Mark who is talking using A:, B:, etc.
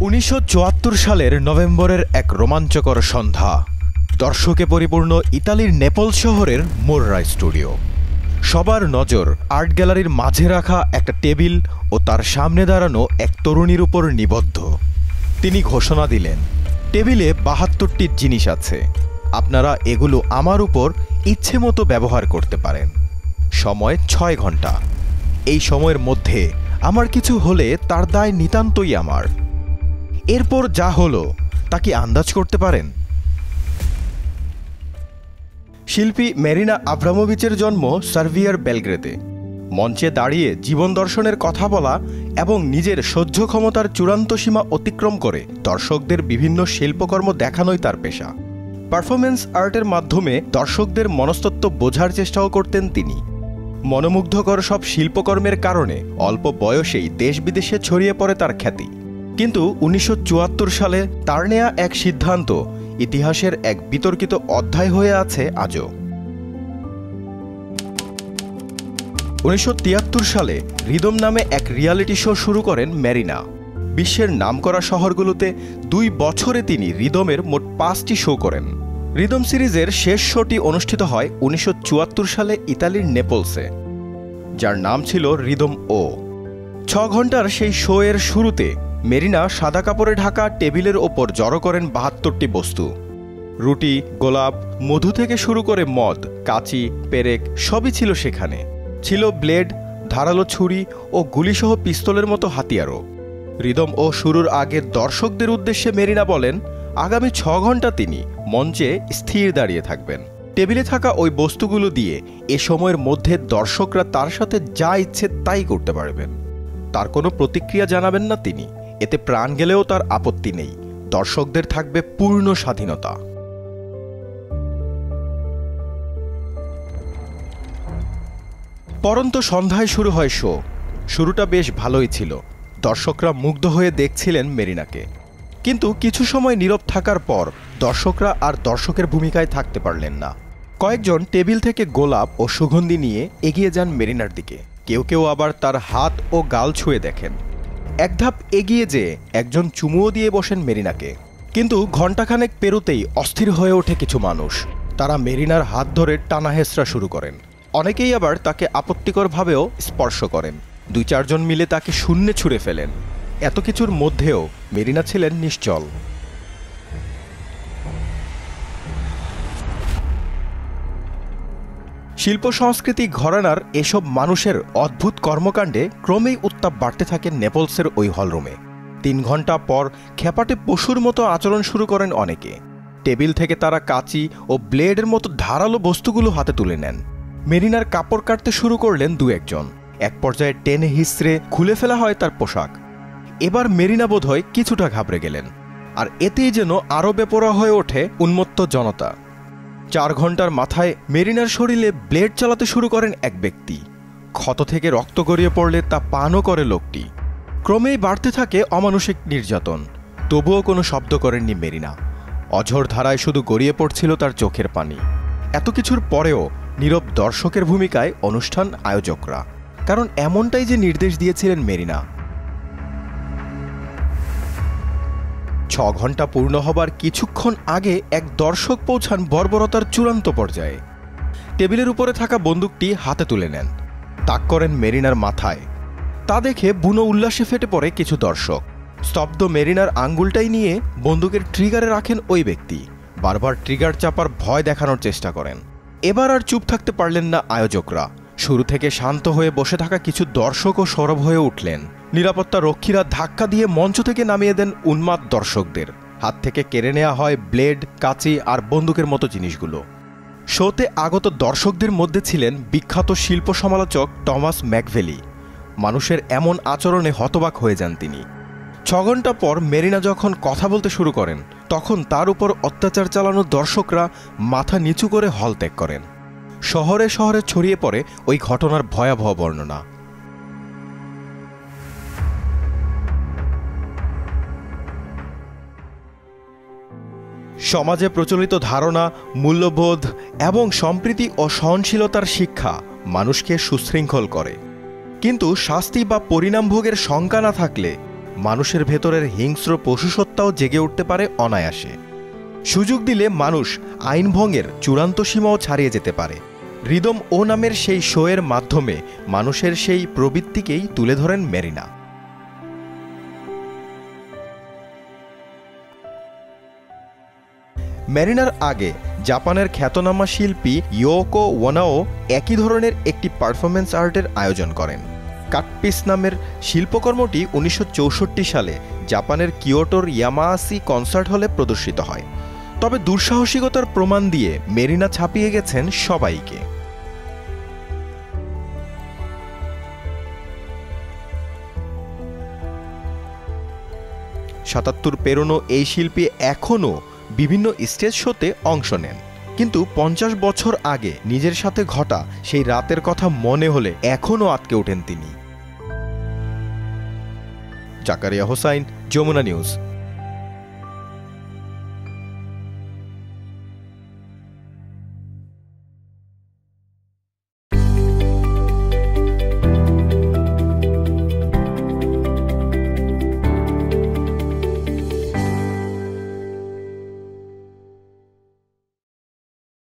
A: 1974 সালের নভেম্বরের এক রোমাঞ্চকর সন্ধ্যা। দর্শকে পরিপূর্ণ ইতালির নেপলস শহরের মোররা স্টুডিও। সবার নজর আর্ট গ্যালারির মাঝে রাখা একটা টেবিল ও তার সামনে দাঁড়ানো এক তরুণীর উপর নিবদ্ধ। তিনি ঘোষণা দিলেন, টেবিলে 72টি জিনিস আছে, আপনারা এগুলো আমার উপর ইচ্ছে মতো ব্যবহার করতে পারেন। সময় 6 ঘন্টা। এই সময়ের মধ্যে আমার কিছু হলে তার দায় নিতান্তই আমার। এরপর যা হলো তা কি আন্দাজ করতে পারেন? শিল্পী মেরিনা আব্রামোভিচের জন্ম সার্বিয়ার বেলগ্রেদে। মঞ্চে দাঁড়িয়ে জীবন দর্শনের কথা বলা এবং নিজের সহ্য ক্ষমতার চূড়ান্ত সীমা অতিক্রম করে দর্শকদের বিভিন্ন শিল্পকর্ম দেখানোই তার পেশা। পারফরমেন্স আর্টের মাধ্যমে দর্শকদের মনস্তত্ত্ব বোঝার চেষ্টাও করতেন তিনি। মনোমুগ্ধকর সব শিল্পকর্মের কারণে অল্প বয়সেই দেশ বিদেশে ছড়িয়ে পড়ে তার খ্যাতি। কিন্তু 1974 সালে তার নেয়া এক সিদ্ধান্ত ইতিহাসের এক বিতর্কিত অধ্যায় হয়ে আছে আজও। 1973 সালে রিদম নামে এক রিয়ালিটি শো শুরু করেন মেরিনা। বিশ্বের নামকরা শহরগুলোতে 2 বছরে তিনি রিদমের মোট 5টি শো করেন। রিদম সিরিজের শেষ শোটি অনুষ্ঠিত হয় 1974 সালে ইতালির নেপলসে, যার নাম ছিল রিদম ও। 6 ঘন্টার সেই শো এর শুরুতে মেরিনা সাদা কাপড়ে ঢাকা টেবিলের ওপর জড়ো করেন 72টি বস্তু। রুটি, গোলাপ, মধু থেকে শুরু করে মদ, কাঁচি, পেরেক সবই ছিল সেখানে। ছিল ব্লেড, ধারালো ছুরি ও গুলিসহ পিস্তলের মতো হাতিয়ারও। রিদম ও শুরুর আগে দর্শকদের উদ্দেশ্যে মেরিনা বলেন, আগামী 6 ঘন্টা তিনি মঞ্চে স্থির দাঁড়িয়ে থাকবেন। টেবিলে থাকা ওই বস্তুগুলো দিয়ে এ সময়ের মধ্যে দর্শকরা তার সাথে যা ইচ্ছে তাই করতে পারবেন। তার কোনো প্রতিক্রিয়া জানাবেন না তিনি। এতে প্রাণ গেলেও তার আপত্তি নেই। দর্শকদের থাকবে পূর্ণ স্বাধীনতা। পরন্ত সন্ধ্যায় শুরু হয় শো। শুরুটা বেশ ভালোই ছিল। দর্শকরা মুগ্ধ হয়ে দেখছিলেন মেরিনাকে। কিন্তু কিছু সময় নীরব থাকার পর দর্শকরা আর দর্শকের ভূমিকায় থাকতে পারলেন না। কয়েকজন টেবিল থেকে গোলাপ ও সুগন্ধি নিয়ে এগিয়ে যান মেরিনার দিকে। কেউ কেউ আবার তার হাত ও গাল ছুঁয়ে দেখেন। এক ধাপ এগিয়ে যেয়ে একজন চুমুও দিয়ে বসেন মেরিনাকে। কিন্তু ঘণ্টাখানেক পেরোতেই অস্থির হয়ে ওঠে কিছু মানুষ। তারা মেরিনার হাত ধরে টানা হেঁচড়া শুরু করেন। অনেকেই আবার তাকে আপত্তিকরভাবেও স্পর্শ করেন। 2-4 জন মিলে তাকে শূন্যে ছুঁড়ে ফেলেন। এত কিছুর মধ্যেও মেরিনা ছিলেন নিশ্চল। শিল্প সংস্কৃতি ঘরানার এসব মানুষের অদ্ভুত কর্মকাণ্ডে ক্রমেই উত্তাপ বাড়তে থাকে নেপলসের ওই হলরুমে। 3 ঘন্টা পর খেপাটে পশুর মতো আচরণ শুরু করেন অনেকে। টেবিল থেকে তারা কাঁচি ও ব্লেডের মতো ধারালো বস্তুগুলো হাতে তুলে নেন। মেরিনার কাপড় কাটতে শুরু করলেন 2-1 জন। এক পর্যায়ে টেনে হিসড়ে খুলে ফেলা হয় তার পোশাক। এবার মেরিনা বোধহয় কিছুটা ঘাবড়ে গেলেন। আর এতেই যেন আরও বেপরোয়া হয়ে ওঠে উন্মত্ত জনতা। 4 ঘন্টার মাথায় মেরিনার শরীরে ব্লেড চালাতে শুরু করেন এক ব্যক্তি। ক্ষত থেকে রক্ত গড়িয়ে পড়লে তা পানও করে লোকটি। ক্রমেই বাড়তে থাকে অমানুষিক নির্যাতন। তবুও কোনো শব্দ করেননি মেরিনা। অঝোর ধারায় শুধু গড়িয়ে পড়ছিল তার চোখের পানি। এত কিছুর পরেও নীরব দর্শকের ভূমিকায় অনুষ্ঠান আয়োজকরা, কারণ এমনটাই যে নির্দেশ দিয়েছিলেন মেরিনা। 6 ঘন্টা পূর্ণ হবার কিছুক্ষণ আগে এক দর্শক পৌঁছান বর্বরতার চূড়ান্ত পর্যায়ে। টেবিলের উপরে থাকা বন্দুকটি হাতে তুলে নেন। তাক করেন মেরিনার মাথায়। তা দেখে বুনো উল্লাসে ফেটে পড়ে কিছু দর্শক। স্তব্ধ মেরিনার আঙ্গুলটাই নিয়ে বন্দুকের ট্রিগারে রাখেন ওই ব্যক্তি। বারবার ট্রিগার চাপার ভয় দেখানোর চেষ্টা করেন। এবার আর চুপ থাকতে পারলেন না আয়োজকরা। শুরু থেকে শান্ত হয়ে বসে থাকা কিছু দর্শকও সরব হয়ে উঠলেন। নিরাপত্তা রক্ষীরা ধাক্কা দিয়ে মঞ্চ থেকে নামিয়ে দেন উন্মাদ দর্শকদের। হাত থেকে কেড়ে নেওয়া হয় ব্লেড, কাঁচি আর বন্দুকের মতো জিনিসগুলো। শোতে আগত দর্শকদের মধ্যে ছিলেন বিখ্যাত শিল্প সমালোচক টমাস ম্যাকভেলি। মানুষের এমন আচরণে হতবাক হয়ে যান তিনি। 6 ঘন্টা পর মেরিনা যখন কথা বলতে শুরু করেন, তখন তার উপর অত্যাচার চালানো দর্শকরা মাথা নিচু করে হল ত্যাগ করেন। শহরে শহরে ছড়িয়ে পড়ে ওই ঘটনার ভয়াবহ বর্ণনা। সমাজে প্রচলিত ধারণা, মূল্যবোধ এবং সম্প্রীতি ও সহনশীলতার শিক্ষা মানুষকে সুশৃঙ্খল করে। কিন্তু শাস্তি বা পরিণাম ভোগের শঙ্কা না থাকলে মানুষের ভেতরের হিংস্র পশুসত্তাও জেগে উঠতে পারে অনায়াসে। সুযোগ দিলে মানুষ আইনভঙ্গের চূড়ান্ত সীমাও ছাড়িয়ে যেতে পারে। রিদম ও নামের সেই শোয়ের মাধ্যমে মানুষের সেই প্রবৃত্তিকেই তুলে ধরেন মেরিনা। মেরিনার আগে জাপানের খ্যাতনামা শিল্পী ইয়োকো ওনাও একই ধরনের একটি পারফরমেন্স আর্টের আয়োজন করেন। কাটপিস নামের শিল্পকর্মটি 1964 সালে জাপানের কিয়োটোর ইয়ামায়াসি কনসার্ট হলে প্রদর্শিত হয়। তবে দুঃসাহসিকতার প্রমাণ দিয়ে মেরিনা ছাপিয়ে গেছেন সবাইকে। ৭৭ পেরোনো এই শিল্পী এখনও বিভিন্ন স্টেজ শোতে অংশ নেন, কিন্তু 50 বছর আগে নিজের সাথে ঘটা সেই রাতের কথা মনে হলে এখনও আটকে ওঠেন তিনি। জাকারিয়া হোসাইন, যমুনা নিউজ।